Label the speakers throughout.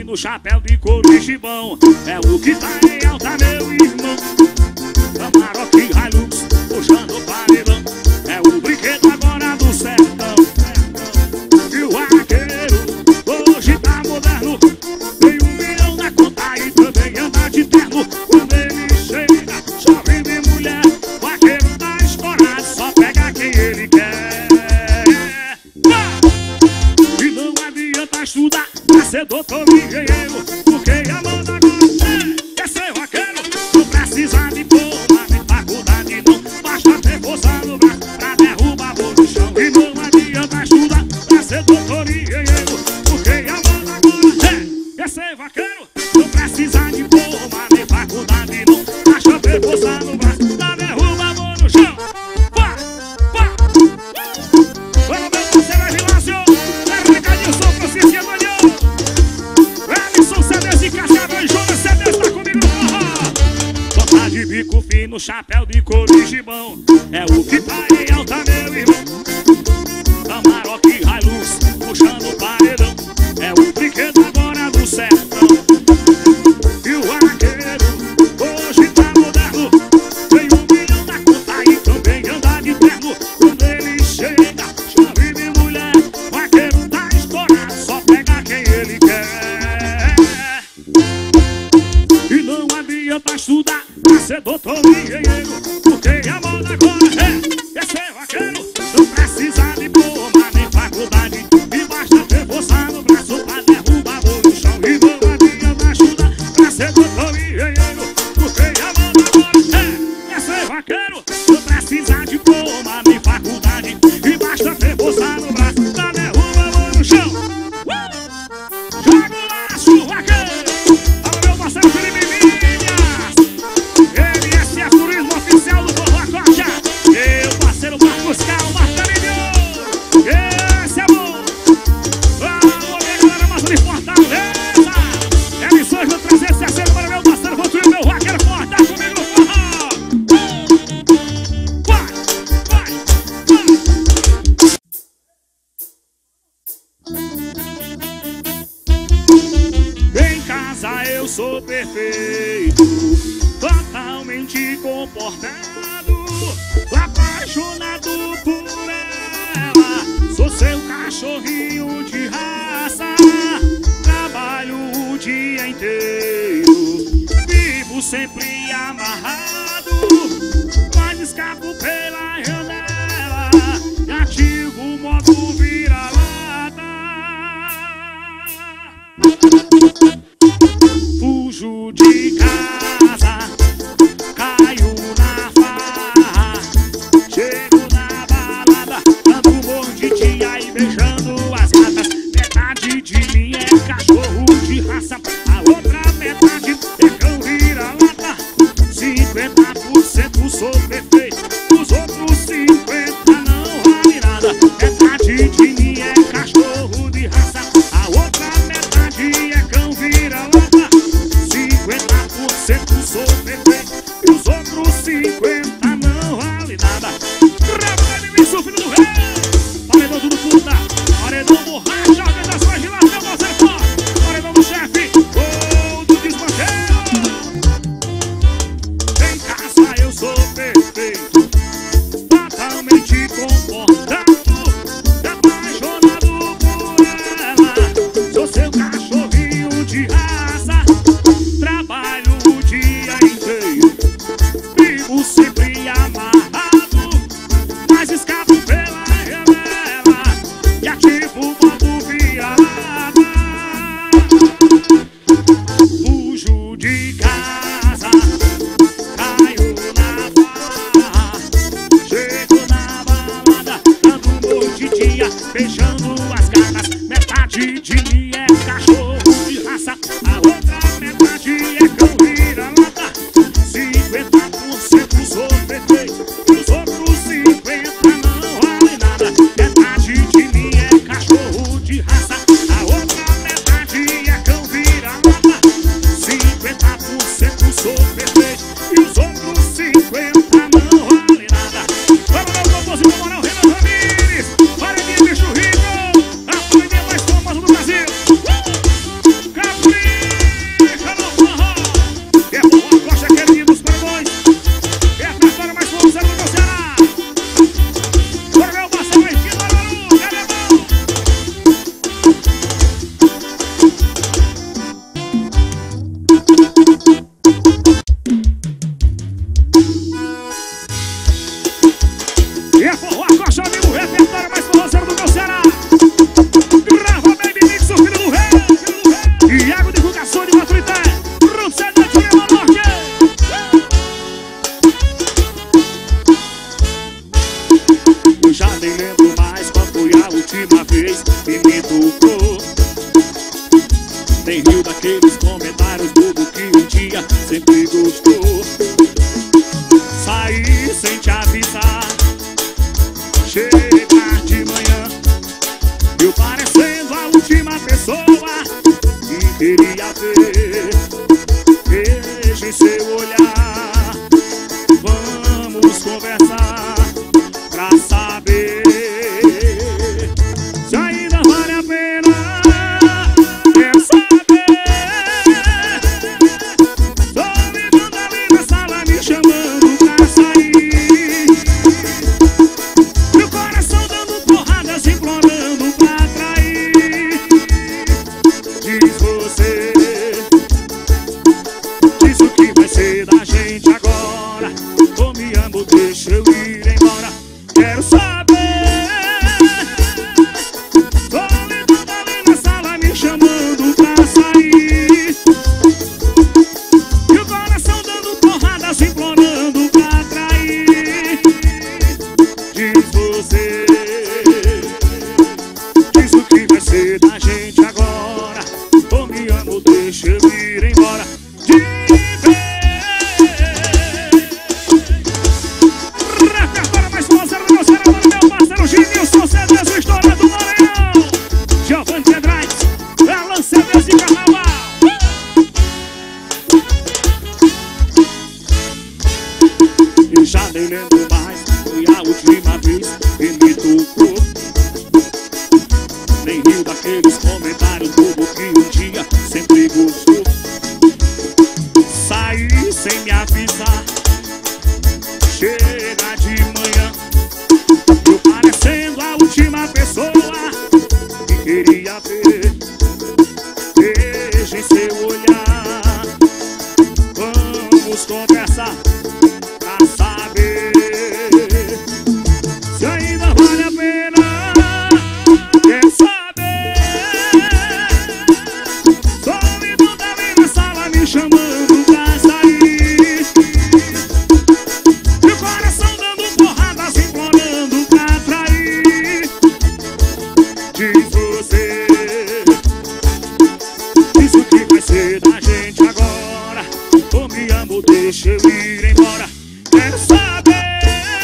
Speaker 1: fino, chapéu de couro e gibão. É o que tá em alta, meu irmão. Amarok Hilux, puxando o paredão. É o brinquedo agora do sertão. E o vaqueiro hoje tá moderno. Tem 1 milhão na conta e também anda de terno. Quando ele chega, só vende mulher. O vaqueiro tá escorado, só pega quem ele quer. E não adianta estudar pra ser doutor e engenheiro, porque a moda agora é ser vaqueiro. Não precisa de diploma nem faculdade não, basta ter força no braço pra derrubar o no chão. E não adianta estudar pra ser doutor e engenheiro, porque a moda agora é ser vaqueiro. Não precisa de diploma nem faculdade não, basta ter força no braço pra derrubar o no chão. Pá, pá. Vamos ver você vai Vilásio, recadinho só pra Cici Antônio. Ellison CDs e Cassiano e Jonas CDs tá comigo no forró. Bota de bico fino, chapéu de couro e gibão. É o que tá em alta, meu irmão. Amarok Hilux, puxando o paredão. É o brinquedo agora do sertão. E o vaqueiro hoje tá moderno. Tem 1 milhão na conta e também anda de terno. Quando ele chega, chave de mulher. O vaqueiro tá estourado, só pega quem ele quer. E não adianta estudar pra ser doutor e engenheiro, porque a moda agora é ser vaqueiro. Não precisa de diploma nem faculdade, e basta ter força no braço pra derrubar o no chão. E não adianta estudar pra ser doutor e engenheiro, porque a moda agora é ser vaqueiro. Não precisa de diploma nem faculdade, e basta ter força no braço pra derrubar o no chão. Joga o laço, vaqueiro! Alô, meu parceiro Felipe Vinhas! MS é turismo oficial do Forró Coxa. Meu parceiro Marcos Cal, Marcarinho. Esse é bom. Alô, minha galera, massa de Fortaleza. Emissões do 360 para meu parceiro Rodrigo, meu vaqueiro forte. Tá comigo no forró. Vai, vai, vai. Em casa eu sou perfeito, totalmente comportado, apaixonado por ela. Sou seu cachorrinho de raça, trabalho o dia inteiro, vivo sempre amarrado, mas escapo pela janela e ativo o modo vira-lata. Fujo de casa, caio na farra, chego na balada, dando mordidinha e beijando as gatas. Metade de mim é cachorro de raça, a outra metade é cão vira-lata. 50% sou perfeito, os outros 50% não vale nada. Metade de mim é cachorro de raça, a outra metade é cão vira-lata. 50% sou perfeito, os outros 50% não vale nada. Rebolado e filho do rei, paredão tudo puta, paredão borracha, organizações de lá, meu parceiro forte, paredão do chefe, gol do desmancheiro. Em casa eu sou perfeito, totalmente comportado, apaixonado por ela. Sou seu cachorrinho de raça, trabalho o dia inteiro, vivo sempre amarrado, mas escapo pela janela e ativo o modo vira-lata. Fujo de casa, caio na farra, chego na balada, dando mordidinha, beijando as gatas. Metade de mim é cachorro de raça, a outra metade é cão vira-lata. 50% sou perfeito, os outros 50% não vale nada. Metade de mim é cachorro de raça, a outra metade é cão vira-lata. 50% sou perfeito, aqueles comentários bobo que um dia sempre gostou. Saí sem te avisar, chegar de manhã, eu parecendo a última pessoa que queria ver. Veja seu olhar, vamos conversar pra saber se ainda vale a pena. Quero saber, tô ligando ali na sala me chamando pra sair, meu coração dando porradas implorando pra atrair. Diz você, diz o que vai ser da gente agora. Ou me amo, deixa eu ir embora. Quero saber, tô ligando ali na sala me chamando pra sair, e o coração dando porradas implorando pra atrair. Diz você, diz o que vai ser da gente agora. Ou me amo, deixa eu ir embora. Repertório mais famoso do meu cerebro, meu parceiro Gilson CDs, história do Maranhão. Giovanni Pedrais, Alan CDs de carnaval. Eu já nem lembro mais, foi a última vez que me tocou. Nem rio daqueles comentários bobo que um dia sempre gostou. Saí sem me avisar, chega de manhã, eu parecendo a última pessoa que queria ver. Veja em seu olhar, vamos conversar pra saber se ainda vale a pena. Quer saber, só me bota ali na sala me chamando pra sair, meu coração dando porradas implorando pra atrair. Diz você, diz o que vai ser da gente agora. Ou me amo, deixa eu ir embora. Quero saber,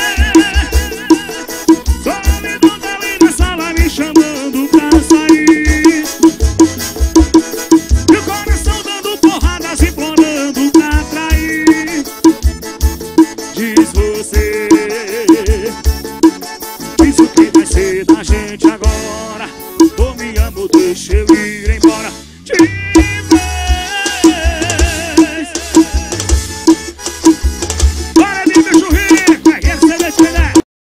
Speaker 1: só me bota ali na sala me chamando pra sair, meu coração dando porradas implorando pra atrair. Diz você, diz o que vai ser da gente agora. Ou me amo, deixa eu ir embora. Bora de bicho rico, é esse CD de Pelé.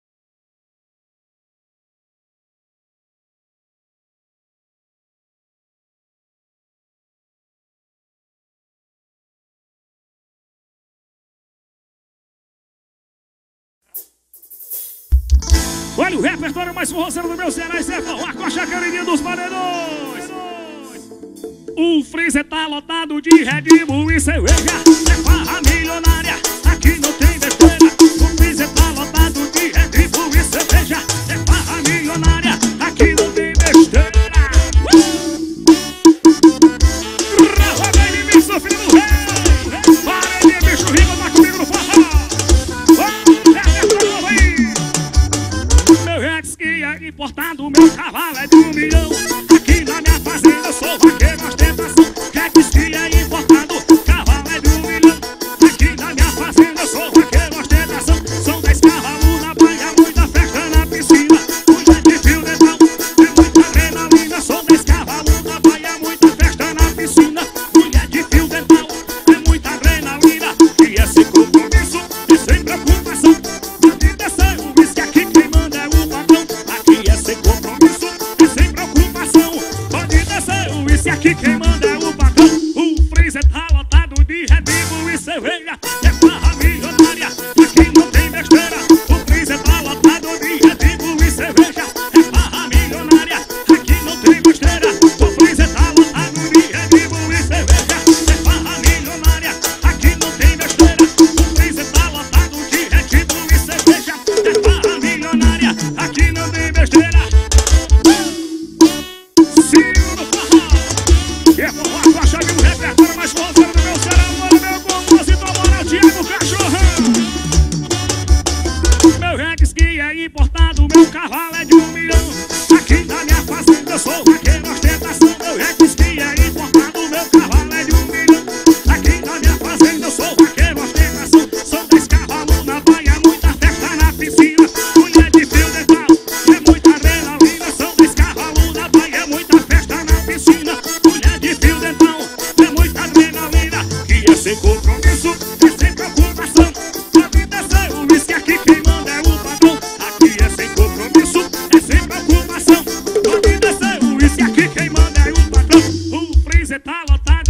Speaker 1: Olha o repertório mais forroceiro do meu Ceará e Sertão, a coxa queridinha dos paredões. O freezer tá lotado de Red Bull e cerveja, é farra milionária, aqui não tem besteira. O freezer tá lotado de Red Bull e cerveja, é farra milionária, aqui não tem besteira. Roda em mim, sou filho do rei. Para de bicho rico, tá comigo no forró. Repertório aí. Meu Rex que é importado, meu cavalo é de 1 milhão. Aqui na minha fazenda eu sou vaqueiro, ostentação. Rex que é importado, cavalo é de 1 milhão. Aqui na minha fazenda eu sou vaqueiro, ostentação.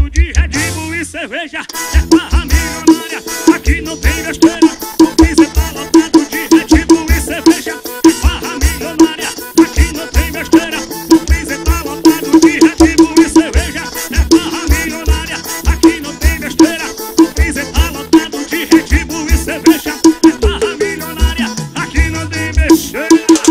Speaker 1: lotado de Red Bull e cerveja. É farra milionária, aqui não tem besteira. O piso tá lotado de Red Bull e cerveja. É farra milionária, aqui não tem besteira. O piso tá lotado de Red Bull e cerveja. É farra milionária, aqui não tem besteira. O piso tá lotado de Red Bull e cerveja. É farra milionária, aqui não tem besteira.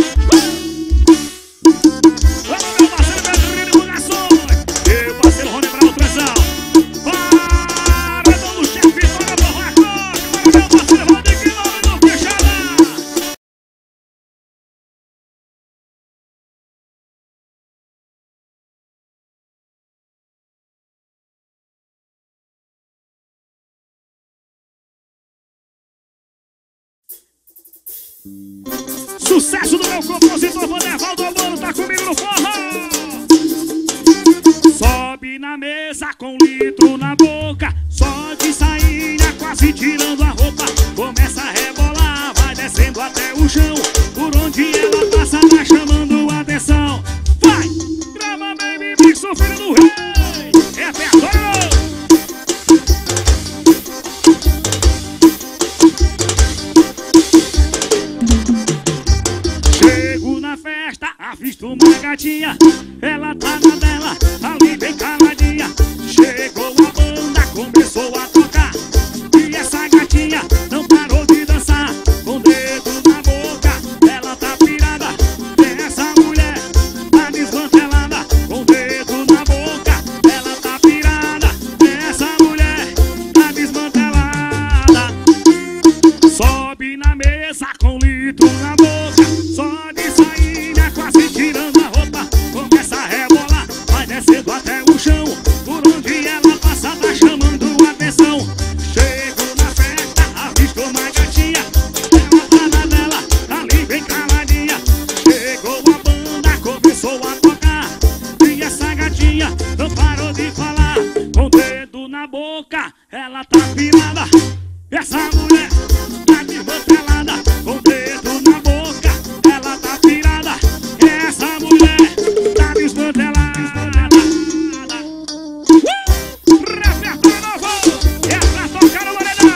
Speaker 1: Sucesso do meu compositor Vandervaldo Albano, tá comigo no forró. Sobe na mesa com litro na boca, só de sainha quase tirando a roupa. Começa a rebolar, vai descendo até o chão. Por onde ela passa tá chamando a atenção. Vai, grava baby mix, o filho do rei. É perto. Avisto uma gatinha, ela tá na dela, ali bem caladinha. Chegou a banda, começou a tocar, e essa gatinha não parou de dançar. Com o dedo na boca, ela tá pirada. Essa mulher tá desmantelada. Com o dedo na boca, ela tá pirada. Essa mulher tá desmantelada. Sobe na mesa com litro na boca, só de sair quase tirando a roupa. Começa a rebolar, vai descendo até o chão. Por onde ela passa tá chamando a atenção. Chego na festa, avisto uma gatinha, ela tá na dela, ali bem caladinha. Chegou a banda, começou a tocar, e essa gatinha não parou de falar. Com o dedo na boca, ela tá pirada. Essa mulher tá desmantelada. Com o dedo na boca, ela tá pirada. Essa mulher tá desmantelada. Repertório novo, é pra tocar no paredão.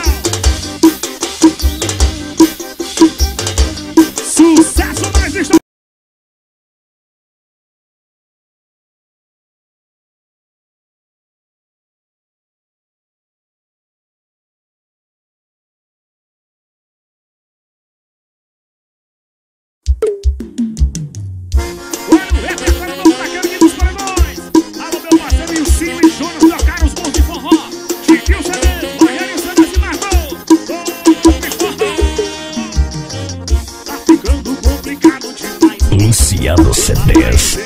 Speaker 1: Sucesso mais visto.
Speaker 2: Luciano CDs.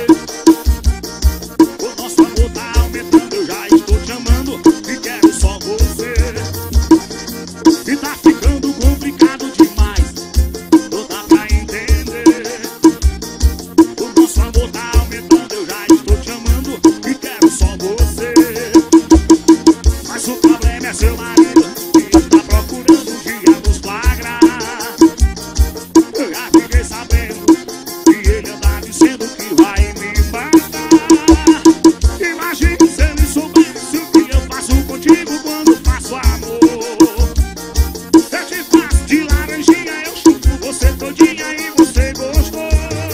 Speaker 1: O nosso amor tá aumentando, eu já estou te amando e quero só você. E tá ficando complicado demais, não dá pra entender. O nosso amor tá aumentando, eu já estou te amando e quero só você. Mas o problema é seu marido, que está procurando um dia nos flagrar. Eu já fiquei sabendo que ele anda dizendo que vai me matar. Imagine se ele soubesse o que eu faço contigo quando faço amor. Eu te faço de laranjinha, eu chupo você todinha e você gostou.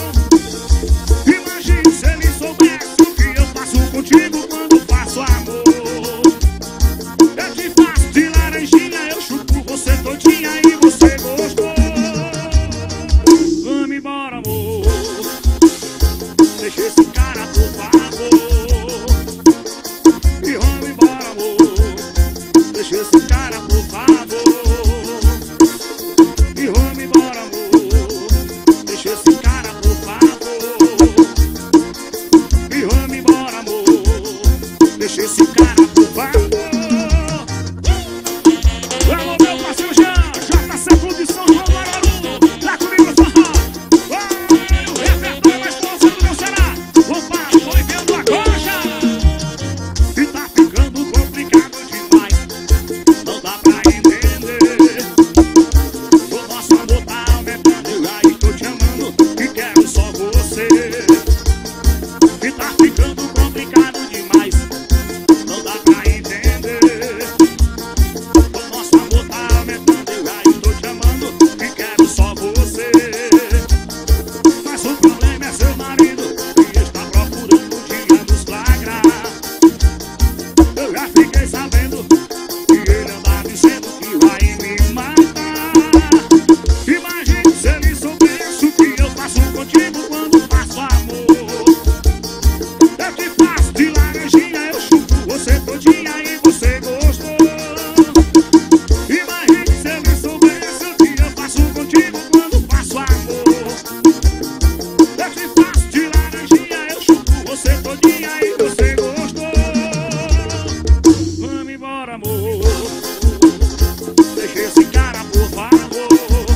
Speaker 1: Imagine se ele soubesse o que eu faço contigo quando faço amor. Eu te faço de laranjinha, eu chupo você todinha e você gostou. Vamos embora, amor. Deixa esse cara, por favor. E vamos embora, amor. Deixa esse cara, por favor. E vamos embora, amor. Deixa esse cara, por favor. E vamos embora, amor. Deixa esse cara, por favor. Alô, meu parceiro Jean, JC Produção, João Guararu. Tá comigo no forró. O repertório mais força do meu Ceará. Opa, foi vendo a coxa. E tá ficando complicado demais, não dá pra entender. O nosso amor tá aumentando, eu já estou te amando e quero só você. E tá ficando complicado demais, não dá Eu já fiquei sabendo que ele anda dizendo que vai me matar. Imagine se ele soubesse o que eu faço contigo quando faço amor. Eu te faço de laranjinha, eu chupo você todinha e você gostou. Imagine se ele soubesse o que eu faço contigo quando faço amor. Eu te faço de laranjinha, eu chupo você todinha e você gostou. Vamos embora, amor. Deixa esse cara, por favor.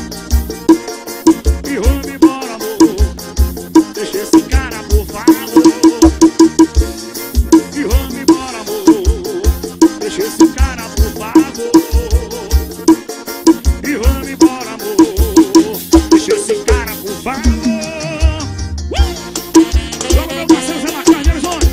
Speaker 1: E vamos embora, amor. Deixa esse cara, por favor. E vamos embora, amor. Deixa esse cara, por favor. E vamos embora, amor. Deixa esse cara, por favor. Joga meu parceiro Zé Marcos de Arizona.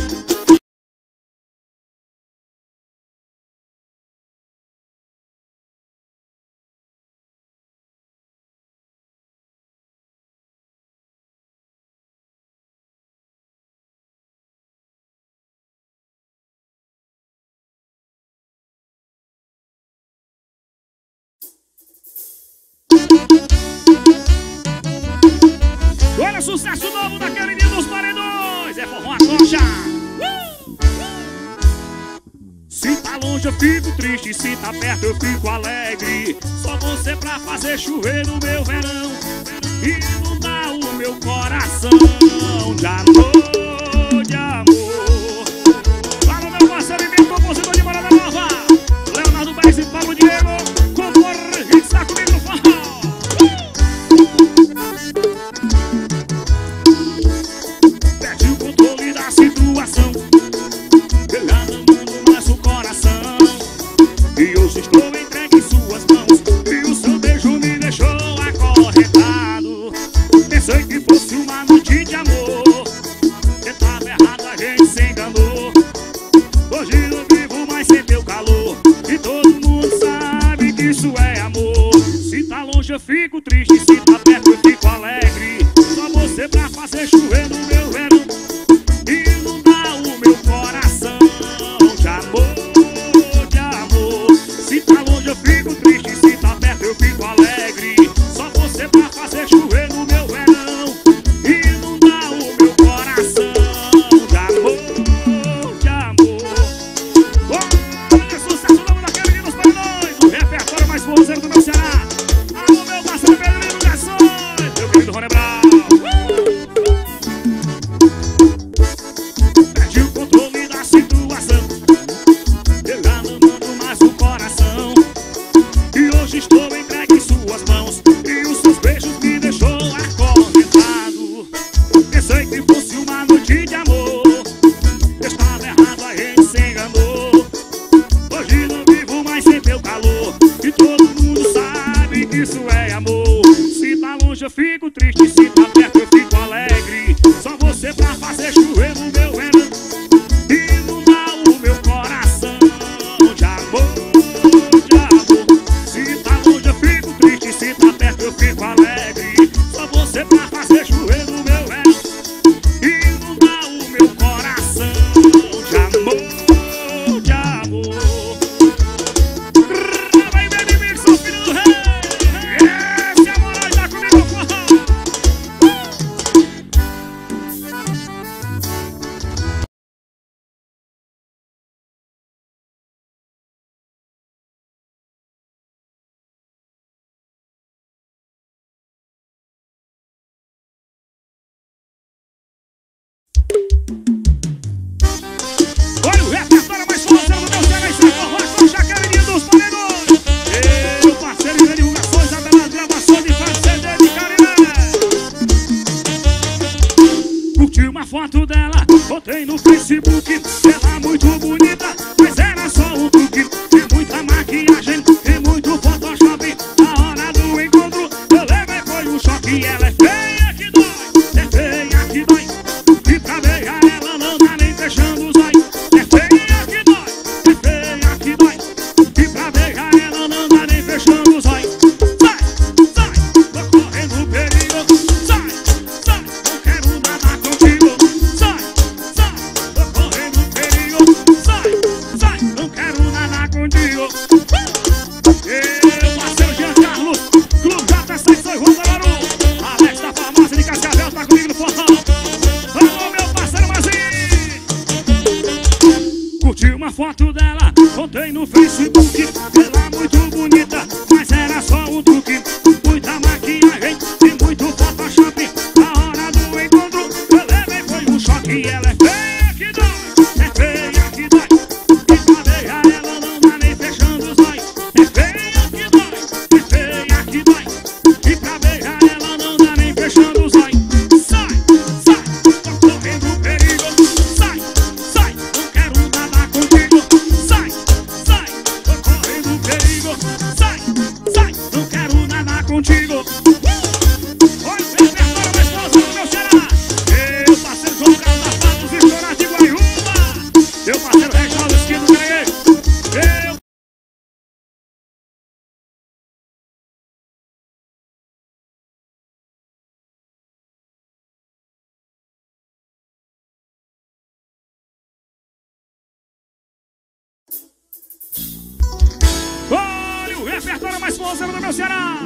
Speaker 1: Olha o sucesso novo daquele dia dos paredões. É forró a concha. Se tá longe eu fico triste, se tá perto eu fico alegre. Só você pra fazer chover no meu verão e inundar o meu coração de amor, de amor. Fala meu parceiro e meu compositor de Morada Nova, Leonardo Baez e Paulo Diego. Compor e está comigo no forró. Perde o controle da situação, eu já não mando mais o coração. E hoje estou entregue em suas mãos, e o seu beijo me deixou acorrentado. Pensei que fosse uma noite de amor, curti uma foto dela, botei no Facebook. Ela muito bonita, mas era só um truque. Muita maquiagem e muito Photoshop. Na hora do encontro, eu levei foi um choque. Ela é feia que dói, é feia que dói. E pra beijar ela não dá nem fechando os olhos. É feia que dói, é feia que dói. E pra beijar ela não dá nem fechando os olhos. Sai, sai, tô correndo perigo. Sai, sai, não quero nada contigo. Sai, sai, tô correndo perigo. Sai, sai, não quero nada contigo. Olha o repertório mais famoso do meu Ceará. Meu parceiro João Carlos das Patos, estourado de Guaiúba. Meu parceiro Reginaldo Esquino, ganhei. Meu... Olha o repertório mais famoso do meu Ceará.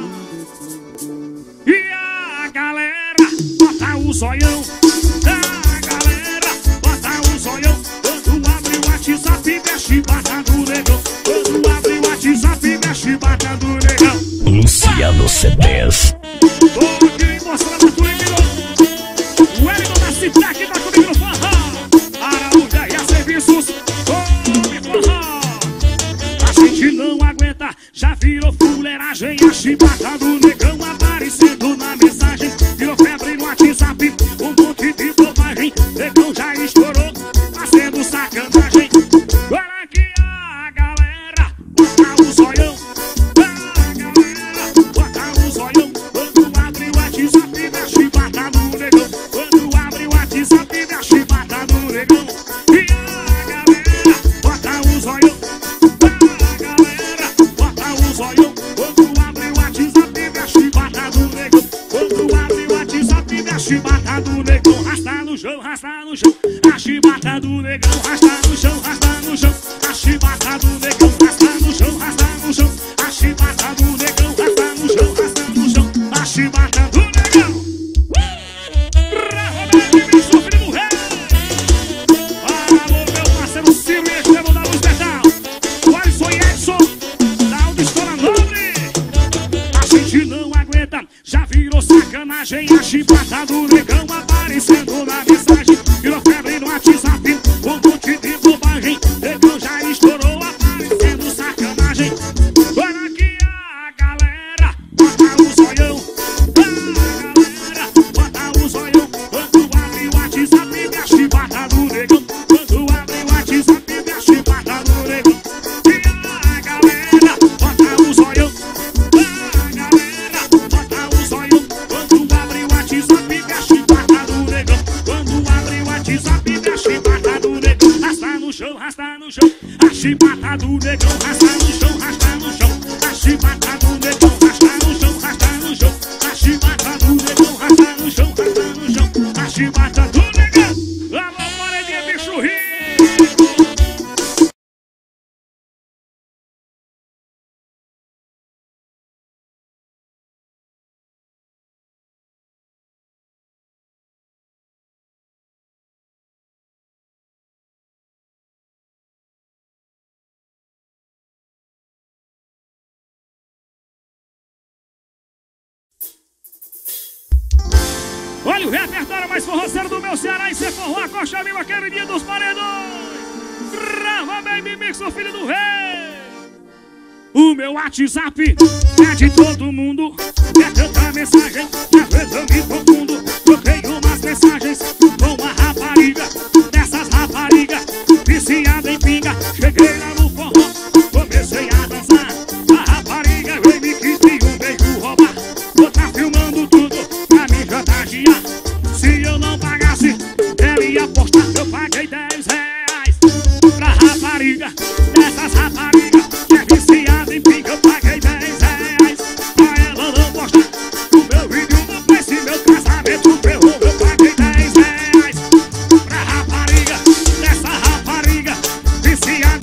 Speaker 1: E a galera bota o zoião. A galera bota o zoião. Quando abre o WhatsApp, mexe batendo o negão. Quando abre o WhatsApp, mexe batendo o negão.
Speaker 2: Luciano C10.
Speaker 1: Tô aqui mostrando a tua de o Wellington da Citec tá comigo no forró. Araújo e serviços, come forró. A gente não aguenta, já virou fuleiragem. A chibata do negão aparecendo na mensagem. Virou febre no WhatsApp, um monte de bobagem. Negão já estourou, fazendo sacanagem. Olha aqui a galera, bota o zoião. A galera, bota o zoião. Quando abre o WhatsApp, a chibata do negão. Quando abre o WhatsApp, a chibata do negão. E a galera, bota o zoião. Quando abre o WhatsApp, a chibata do negão. Quando abre o WhatsApp, a chibata do negão. Rasta no chão, rasta no chão. A chibata do negão, rasta no chão, rasta no chão. A chibata do negão, rasta no chão, rasta no chão. A chibata do negão, rasta no chão, rasta no chão. A chibata do negão. Roberto e sofre do rei. Alô, meu parceiro Ciro e Estevão da Luz Metal. Olha, sou Edson. Não aguenta, já virou sacanagem. A chibata do negão aparecendo na mensagem. Virou febre no WhatsApp, um monte de bobagem. Negão já estourou, aparecendo sacanagem. Olha aqui a galera, bota o zoião. A galera, bota o zoião. Quando abre o WhatsApp, a chibata do negão. Quando abre o WhatsApp, a chibata do negão. E a galera, bota o zoião. Rasta no chão, a chibata do negão, rasta no chão, rasta no chão, a chibata do negão, rasta no chão, rasta no chão, a chibata do negão, rasta no chão, rasta no chão, a chibata do negão. Alô, moreninha, bicho rico. Olha o repertório mais forroceiro do meu Ceará. E cê forrou a coxa viva, queridinha dos paredões. Brava, baby mix, o filho do rei. O meu WhatsApp é de todo mundo. É tanta mensagem que às vezes eu me confundo. Troquei umas mensagens com uma rapariga. Dessas raparigas viciada em pinga. Cheguei lá no forró, comecei a dançar. A rapariga veio me quis e um beijo roubar. Vou tá filmando tudo pra me chantagear. Se eu não pagasse, ela ia postar. Eu paguei R$10 pra rapariga. Dessas raparigas que é viciada em pinga. Eu paguei R$10 pra ela não postar o meu vídeo no Face. Meu casamento ferrou. Eu paguei R$10 pra rapariga. Dessa rapariga viciada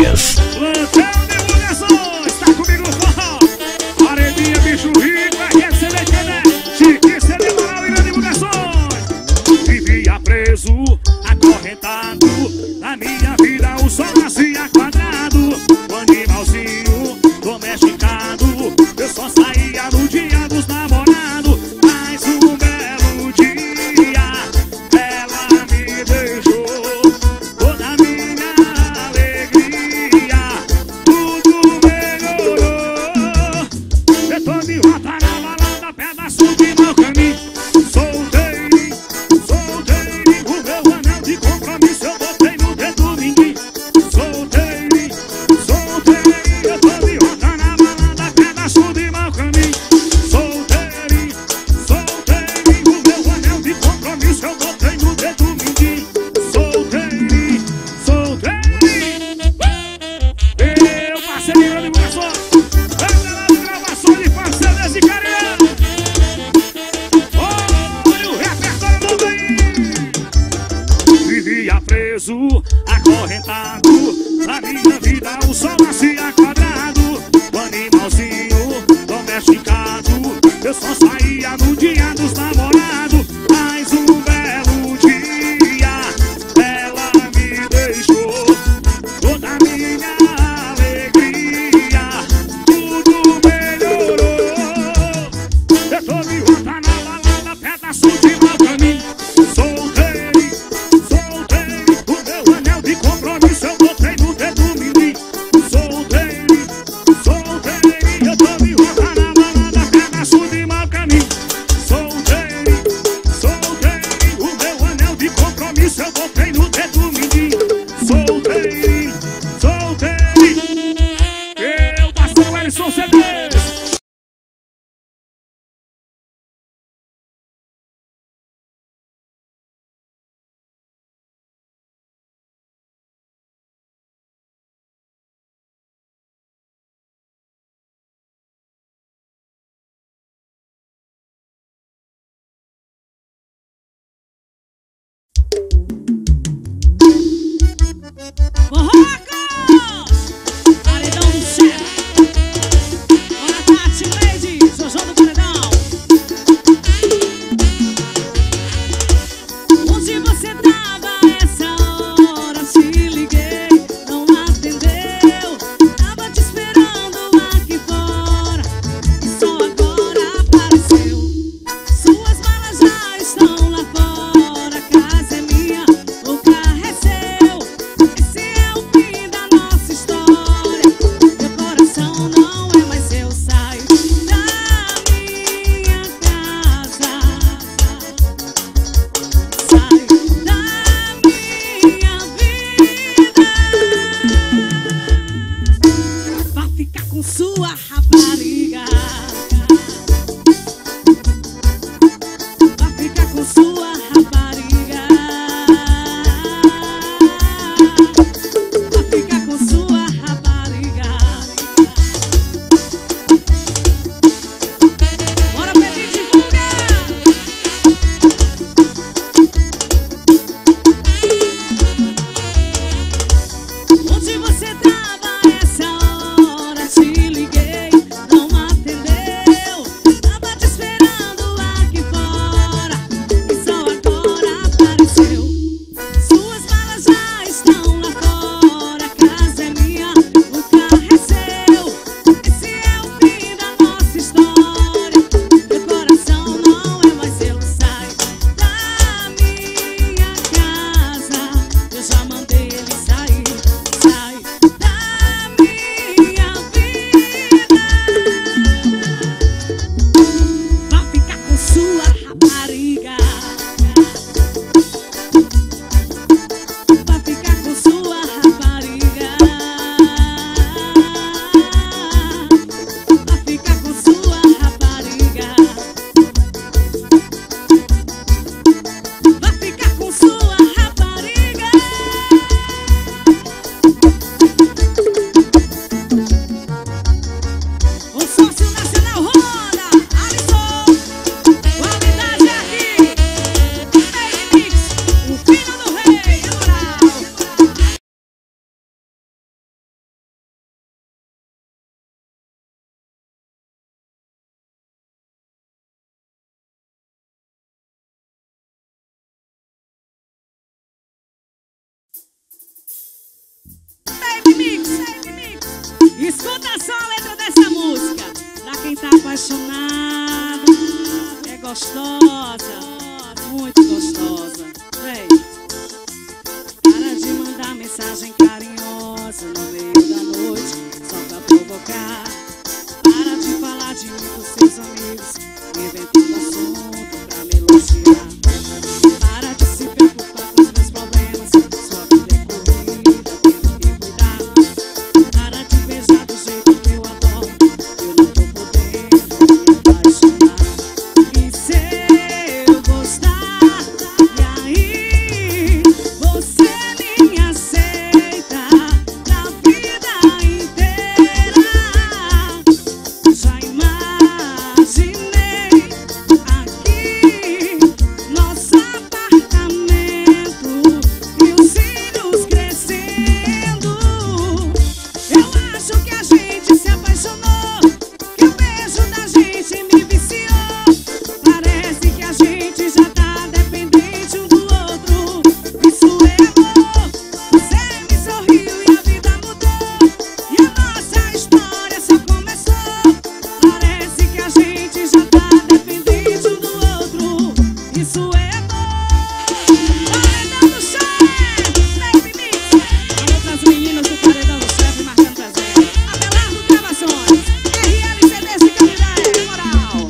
Speaker 2: CDs.
Speaker 1: Plantão Divulgações, tá comigo no forró. Areninha, bicho rico, RSCD Internet, Chiquice de Moral e na Divulgações. Vivia preso, acorrentado, na minha vida o sol nascia quadrado. O animalzinho domesticado, eu só saía no dia dos namorados. Mas um belo dia, ela me deixou. Toda a minha alegria, tudo melhorou. Eu tô de volta na balada, pedaço de mau caminho. Soltei o meu anel de compromisso, eu botei no dedo mindinho. Soltei, eu tô de volta na balada, pedaço de mau caminho. Soltei o meu anel de compromisso, eu botei no dedo mindinho. Soltei. Eu passei na divulgação, gravação de parceiras e carinha. Olha o repertório do bem. Vivia preso, acorrentado, na minha vida o sol nascia quadrado. O animalzinho domesticado, eu só saía no dia dos namorados. Mas um belo dia, ela me deixou. Toda a minha alegria, tudo melhorou. Eu tô de volta na balada, pedaço de mau caminho. Soltei o meu anel de compromisso, eu botei no dedo mindinho. Soltei, eu tô de volta na balada, pedaço de mau caminho. Soltei o meu anel de compromisso, eu botei no dedo mindinho. Soltei. Eu passei o Ellison CDs.
Speaker 3: Forrocos! Paredão do chefe. Bora, Tati, Lady, Jojo do Paredão. Onde você tava essa hora? Te liguei, não atendeu. Tava te esperando aqui fora e só agora apareceu. Suas malas já estão lá fora. A casa é minha, o carro é seu. Esse é o fim da nossa história. Meu coração não é mais seu. Sai da minha casa. Sai da minha vida. Vai ficar com sua rapariga. Vai ficar com sua rapariga. Vai ficar com sua rapariga. Bora, Pedrinho, divulgar. Onde você tava essa hora? Te liguei, não atendeu. Tava te esperando aqui fora e só Baby Mix. Escuta só a letra dessa música. Pra quem tá apaixonado, é gostosa, muito gostosa. Vem. Para de mandar mensagem carinhosa no meio da noite, só pra provocar. Para de falar de mim com seus amigos, inventando assunto pra me elogiar. Para de se preocupar com os meus problemas, sua vida é corrida, tenho que cuidar. Para de beijar do jeito que eu adoro, eu não tô podendo me apaixonar. E se eu gostar, e aí você me aceita na vida inteira? Já imaginei aqui nosso apartamento e os filhos crescendo. Eu acho que a gente se apaixonou, que o beijo da gente me viciou. Parece que a gente já tá dependente um do outro. Isso é amor. Você me sorriu e a vida mudou, e a nossa história só começou. Parece que a gente já tá dependente um do outro. Isso é amor. Paredão do Chefe, Baby Mix. Olha outras meninas do Paredão do Chefe marcando presente. Abelardo Gravações, RLCDs de Canindé, moral.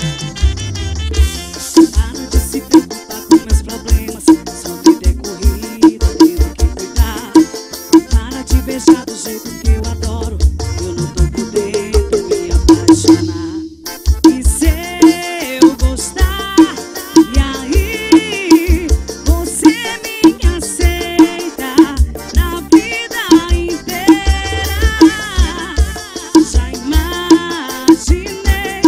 Speaker 3: Para de se preocupar com meus problemas, sua vida é corrida, tenho que cuidar. Para de beijar do jeito que eu adoro, eu não tô podendo me apaixonar. E se eu gostar, e aí você me aceita na vida inteira? Já imaginei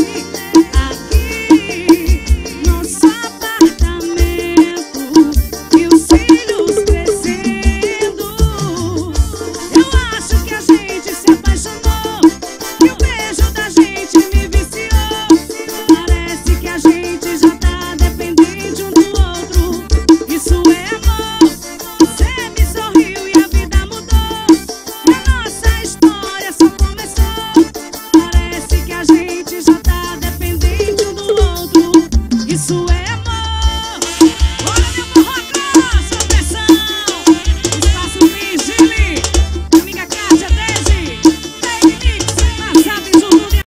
Speaker 3: aqui nosso apartamento e os filhos crescendo. Eu acho que a gente se apaixonou, que o beijo da gente me viciou. Parece que a gente já tá dependente um do outro. Isso é amor. Você me sorriu e a vida mudou, e a nossa história só começou. Parece que a gente já tá dependente um do outro. Isso é amor. Olha meu forró, sua pressão. Espaço Virgílio, amiga Kátia, Deise, Baby Mix, passado e junto de...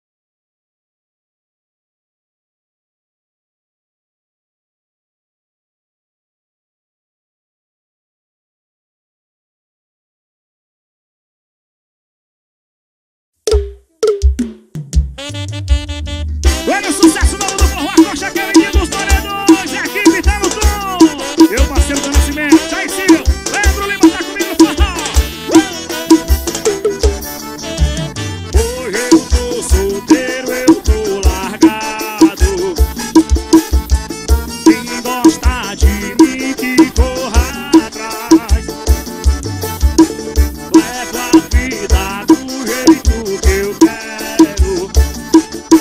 Speaker 1: Olha o sucesso novo do Forró Coxa, querido dos Paredões, aqui imitando tudo. Eu, parceiro do Nascimento, Jair Cílio, Leandro Lima tá comigo no forró. Hoje eu tô solteiro, eu tô largado. Quem gosta de mim que corra atrás. Levo a vida do jeito que eu quero.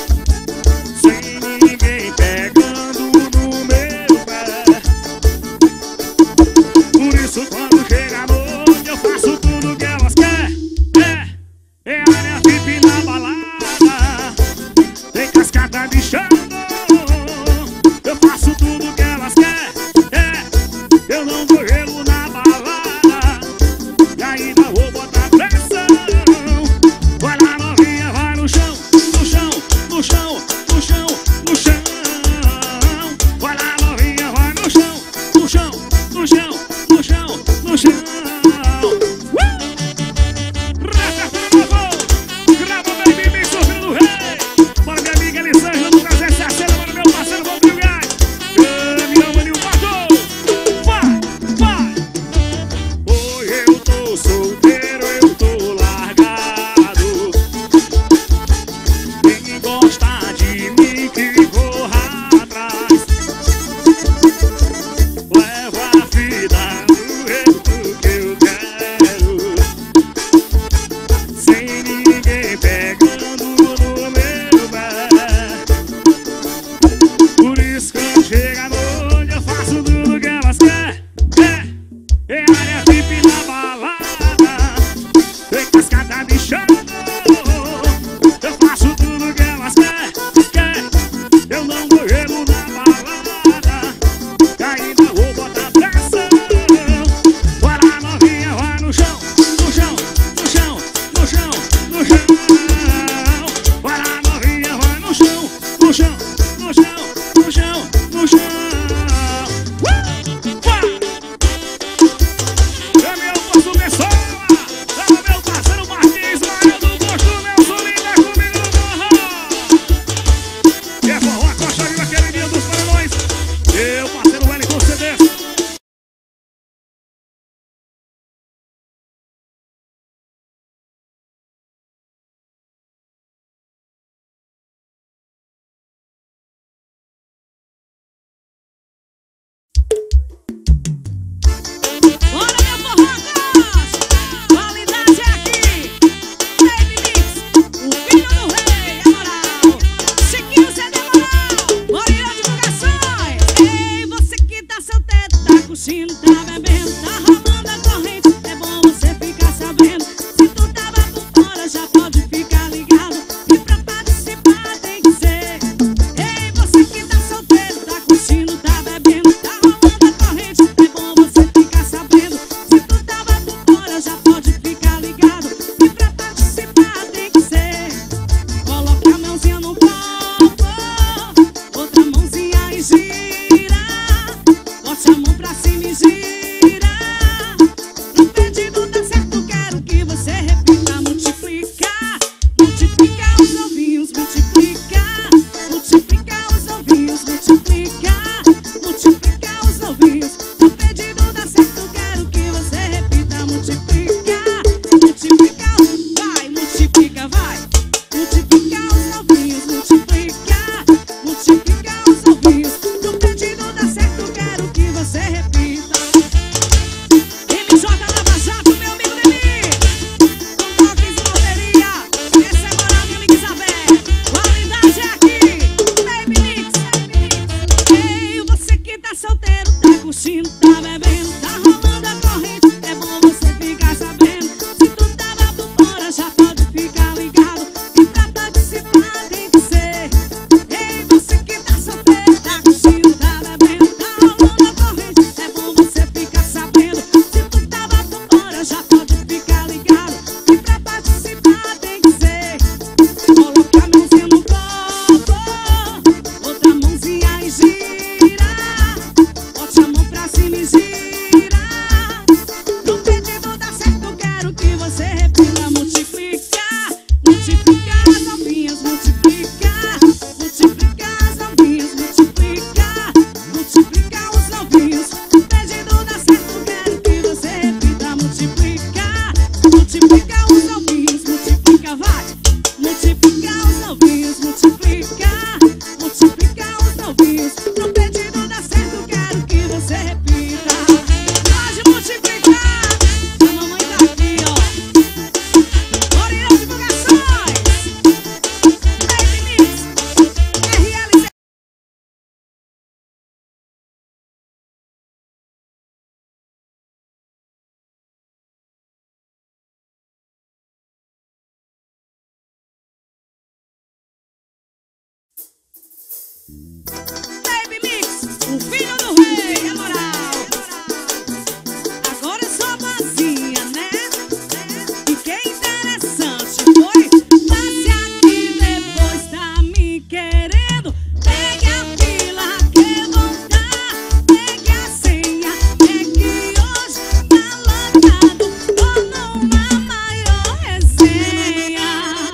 Speaker 3: Baby Mix, o filho do rei, é moral. Agora eu sou boazinha, né? E que interessante foi. Passe aqui depois, tá me querendo. Pegue a fila que vão dar. Pegue a senha, é que hoje tá lotado. Tô numa maior resenha.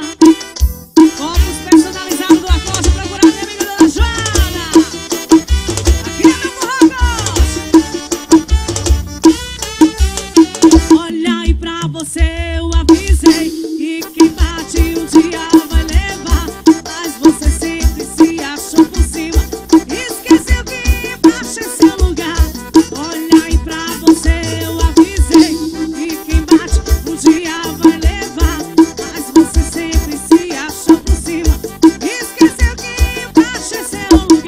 Speaker 3: Copos personalizados do Acordo, procurar minha amiga Dona Joana. Aqui é meu Morrocos. Olha aí pra você, eu avisei. E quem bate um dia vai levar. Mas você sempre se achou por cima. Esqueceu que embaixo é seu lugar. Olha aí pra você, eu avisei. E quem bate um dia vai levar. Mas você sempre se achou por cima. Esqueceu que embaixo é seu lugar.